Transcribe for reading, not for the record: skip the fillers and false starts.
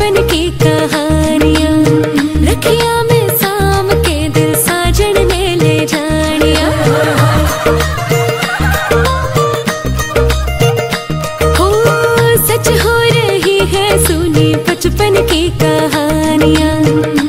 बचपन की कहानियाँ रखिया में साम के दिल साजन ने ले जानिया। हो सच हो रही है सुनी बचपन की कहानियाँ।